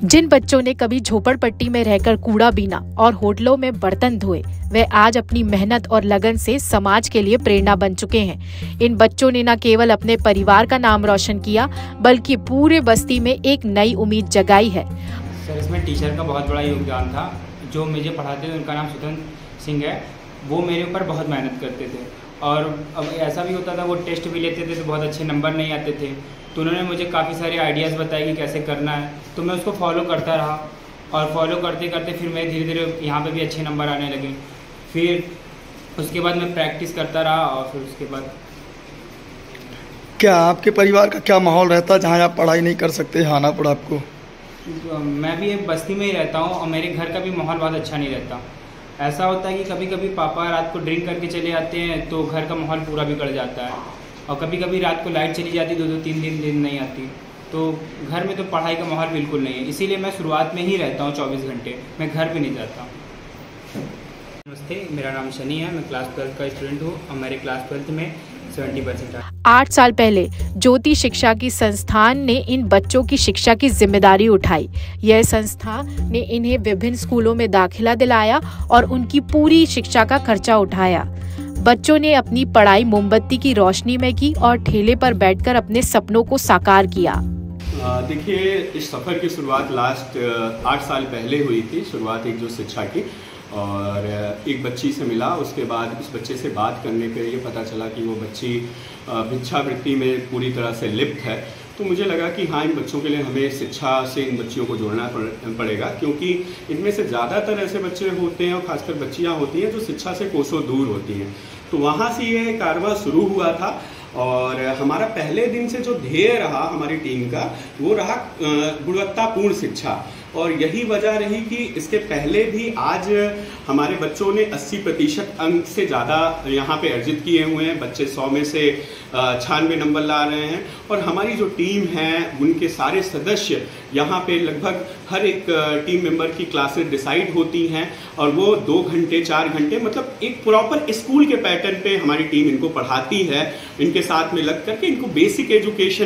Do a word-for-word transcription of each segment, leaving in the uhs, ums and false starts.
जिन बच्चों ने कभी झोपड़पट्टी में रहकर कूड़ा बीना और होटलों में बर्तन धोए, वे आज अपनी मेहनत और लगन से समाज के लिए प्रेरणा बन चुके हैं। इन बच्चों ने न केवल अपने परिवार का नाम रोशन किया, बल्कि पूरे बस्ती में एक नई उम्मीद जगाई है। सर, इसमें टीचर का बहुत बड़ा योगदान था। जो मुझे पढ़ाते थे उनका नाम स्वतंत्र सिंह है। वो मेरे ऊपर बहुत मेहनत करते थे और अब ऐसा भी होता था वो टेस्ट भी लेते थे तो बहुत अच्छे नंबर नहीं आते थे, तो उन्होंने मुझे काफ़ी सारे आइडियाज़ बताए कि कैसे करना है, तो मैं उसको फॉलो करता रहा और फॉलो करते करते फिर मैं धीरे धीरे यहाँ पे भी अच्छे नंबर आने लगे। फिर उसके बाद मैं प्रैक्टिस करता रहा और फिर उसके बाद क्या आपके परिवार का क्या माहौल रहता है जहाँ आप पढ़ाई नहीं कर सकते, आना पड़ा आपको? तो मैं भी एक बस्ती में ही रहता हूँ और मेरे घर का भी माहौल बहुत अच्छा नहीं रहता। ऐसा होता है कि कभी कभी पापा रात को ड्रिंक करके चले जाते हैं तो घर का माहौल पूरा बिगड़ जाता है, और कभी कभी रात को लाइट चली जाती, दो दो तीन दिन दिन नहीं आती, तो घर में तो पढ़ाई का माहौल बिल्कुल नहीं है। इसीलिए मैं शुरुआत में ही रहता हूँ चौबीस घंटे, मैं घर पे नहीं जाता। नमस्ते, मेरा नाम शनि है, मैं क्लास ट्वेल्थ का स्टूडेंट हूँ और मेरे क्लास ट्वेल्थ में सेवेंटी परसेंट है। आठ साल पहले ज्योति शिक्षा की संस्थान ने इन बच्चों की शिक्षा की जिम्मेदारी उठाई। यह संस्था ने इन्हें विभिन्न स्कूलों में दाखिला दिलाया और उनकी पूरी शिक्षा का खर्चा उठाया। बच्चों ने अपनी पढ़ाई मोमबत्ती की रोशनी में की और ठेले पर बैठकर अपने सपनों को साकार किया। देखिए, इस सफ़र की शुरुआत लास्ट आठ साल पहले हुई थी। शुरुआत एक जो शिक्षा की, और एक बच्ची से मिला। उसके बाद इस बच्चे से बात करने पे ये पता चला कि वो बच्ची भिक्षावृत्ति में पूरी तरह से लिप्त है। तो मुझे लगा कि हाँ, इन बच्चों के लिए हमें शिक्षा से इन बच्चियों को जोड़ना पड़ेगा, क्योंकि इनमें से ज़्यादातर ऐसे बच्चे होते हैं और खासकर बच्चियाँ होती हैं जो शिक्षा से कोसों दूर होती हैं। तो वहाँ से ये कारवां शुरू हुआ था और हमारा पहले दिन से जो ध्येय रहा हमारी टीम का, वो रहा गुणवत्तापूर्ण शिक्षा। और यही वजह रही कि इसके पहले भी आज हमारे बच्चों ने अस्सी प्रतिशत अंक से ज़्यादा यहाँ पे अर्जित किए हुए हैं। बच्चे सौ में से छियानवे नंबर ला रहे हैं और हमारी जो टीम है उनके सारे सदस्य यहाँ पे लगभग हर एक टीम मेंबर की क्लासेस डिसाइड होती हैं और वो दो घंटे चार घंटे मतलब एक प्रॉपर स्कूल के पैटर्न पे हमारी टीम इनको पढ़ाती है। इनके साथ में लग करके इनको बेसिक एजुकेशन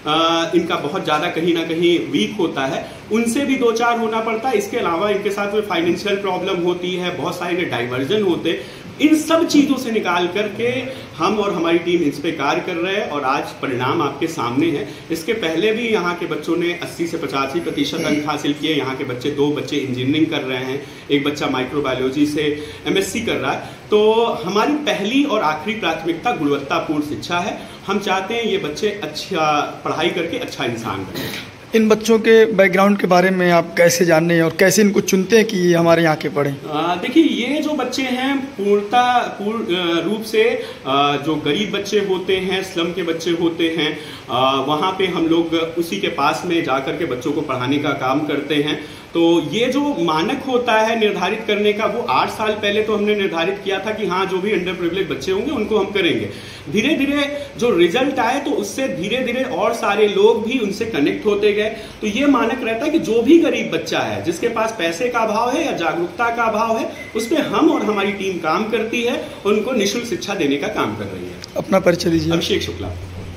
इनका बहुत ज़्यादा कहीं ना कहीं वीक होता है, उनसे भी दो चार होना पड़ता है। इसके अलावा इनके साथ में फाइनेंशियल प्रॉब्लम होती है, बहुत सारे डाइवर्जन होते। इन सब चीज़ों से निकाल करके हम और हमारी टीम इस पे कार्य कर रहे हैं और आज परिणाम आपके सामने है। इसके पहले भी यहाँ के बच्चों ने अस्सी से पचासी प्रतिशत अंक हासिल किए। यहाँ के बच्चे, दो बच्चे इंजीनियरिंग कर रहे हैं, एक बच्चा माइक्रोबायोलॉजी से एमएससी कर रहा है। तो हमारी पहली और आखिरी प्राथमिकता गुणवत्तापूर्ण शिक्षा है। हम चाहते हैं ये बच्चे अच्छा पढ़ाई करके अच्छा इंसान बने। इन बच्चों के बैकग्राउंड के बारे में आप कैसे जानते हैं और कैसे इनको चुनते हैं कि ये हमारे यहाँ के पढ़ें? देखिए, ये जो बच्चे हैं पूर्णतः पूर्ण रूप से आ, जो गरीब बच्चे होते हैं, स्लम के बच्चे होते हैं, आ, वहाँ पे हम लोग उसी के पास में जाकर के बच्चों को पढ़ाने का काम करते हैं। तो ये जो मानक होता है निर्धारित करने का, वो आठ साल पहले तो हमने निर्धारित किया था कि हाँ, जो भी अंडर प्रिविलेज बच्चे होंगे उनको हम करेंगे। धीरे धीरे जो रिजल्ट आए तो उससे धीरे धीरे और सारे लोग भी उनसे कनेक्ट होते गए। तो ये मानक रहता है कि जो भी गरीब बच्चा है, जिसके पास पैसे का अभाव है या जागरूकता का अभाव है, उस पर हम और हमारी टीम काम करती है, उनको निःशुल्क शिक्षा देने का काम कर रही है। अपना परिचय दीजिए। अभिषेक शुक्ला।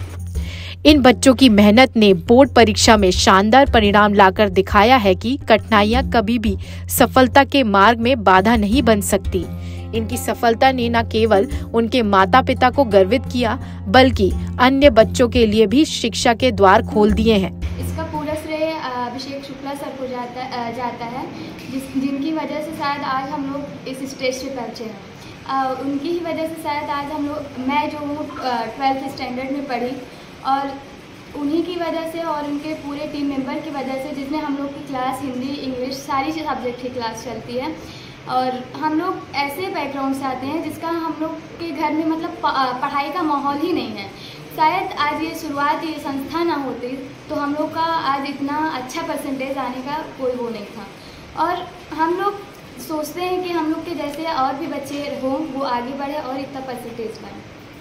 इन बच्चों की मेहनत ने बोर्ड परीक्षा में शानदार परिणाम लाकर दिखाया है कि कठिनाइयां कभी भी सफलता के मार्ग में बाधा नहीं बन सकती। इनकी सफलता ने न केवल उनके माता पिता को गर्वित किया, बल्कि अन्य बच्चों के लिए भी शिक्षा के द्वार खोल दिए हैं। इसका पूरा श्रेय अभिषेक शुक्ला सर को जाता जाता है, जिस जिनकी वजह से शायद आज हम लोग इस स्टेज पे पहुँचे हैं। उनकी ही वजह से शायद आज हम लोग, मैं जो हूँ ट्वेल्थ स्टैंडर्ड में पढ़ी, और उन्हीं की वजह से और उनके पूरे टीम मेंबर की वजह से, जिसमें हम लोग की क्लास हिंदी, इंग्लिश, सारी सब्जेक्ट की क्लास चलती है। और हम लोग ऐसे बैकग्राउंड से आते हैं जिसका हम लोग के घर में मतलब पढ़ाई का माहौल ही नहीं है। शायद आज ये शुरुआत, ये संस्था ना होती तो हम लोग का आज इतना अच्छा परसेंटेज आने का कोई वो नहीं था। और हम लोग सोचते हैं कि हम लोग के जैसे और भी बच्चे हों, वो आगे बढ़े और इतना परसेंटेज पाएँ।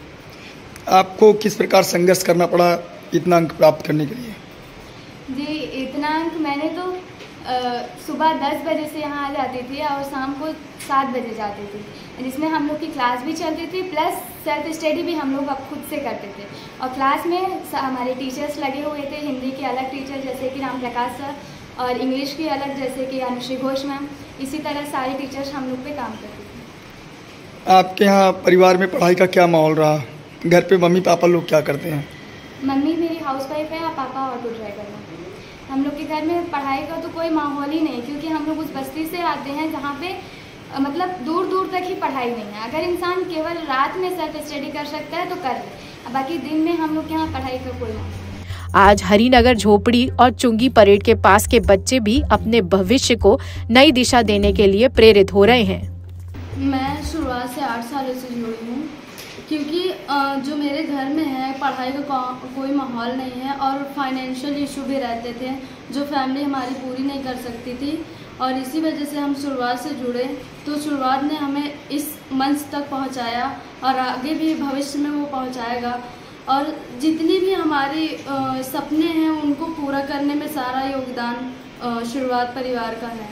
आपको किस प्रकार संघर्ष करना पड़ा इतना अंक प्राप्त करने के लिए? जी, इतना अंक मैंने तो आ, सुबह दस बजे से यहाँ आ जाती थी और शाम को सात बजे जाती थी, जिसमें हम लोग की क्लास भी चलती थी, प्लस सेल्फ स्टडी भी हम लोग अब खुद से करते थे। और क्लास में हमारे टीचर्स लगे हुए थे, हिंदी के अलग टीचर जैसे कि राम प्रकाश सर और इंग्लिश की अलग, जैसे कि अनुश्री घोष मैम। इसी तरह सारे टीचर्स हम लोग पे काम करते थे। आपके यहाँ परिवार में पढ़ाई का क्या माहौल रहा? घर पे मम्मी पापा लोग क्या करते हैं? मम्मी मेरी हाउसवाइफ है और पापा ऑटो ड्राइवर है। हम लोग के घर में पढ़ाई का तो कोई माहौल ही नहीं, क्योंकि हम लोग उस बस्ती से आते हैं जहाँ पे मतलब दूर दूर तक ही पढ़ाई नहीं है। अगर इंसान केवल रात में सेल्फ स्टडी कर सकता है तो कर ले, बाकी दिन में हम लोग के यहाँ पढ़ाई का कोई माहौल नहीं। आज हरिनगर झोपड़ी और चुंगी परेड के पास के बच्चे भी अपने भविष्य को नई दिशा देने के लिए प्रेरित हो रहे हैं। मैं शुरुआत से आठ सालों से जुड़ी हूँ, क्योंकि जो मेरे घर में है पढ़ाई का कोई माहौल नहीं है और फाइनेंशियल इशू भी रहते थे जो फैमिली हमारी पूरी नहीं कर सकती थी, और इसी वजह से हम शुरुआत से जुड़े। तो शुरुआत ने हमें इस मंच तक पहुंचाया और आगे भी भविष्य में वो पहुंचाएगा, और जितनी भी हमारी सपने हैं उनको पूरा करने में सारा योगदान शुरुआत परिवार का है।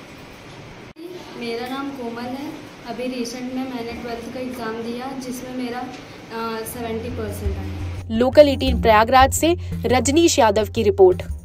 मेरा नाम कोमल है। अभी रिसेंट में मैंने ट्वेल्थ का एग्ज़ाम दिया जिसमें मेरा सेवेंटी परसेंट आया। लोकल एटीन प्रयागराज से रजनीश यादव की रिपोर्ट।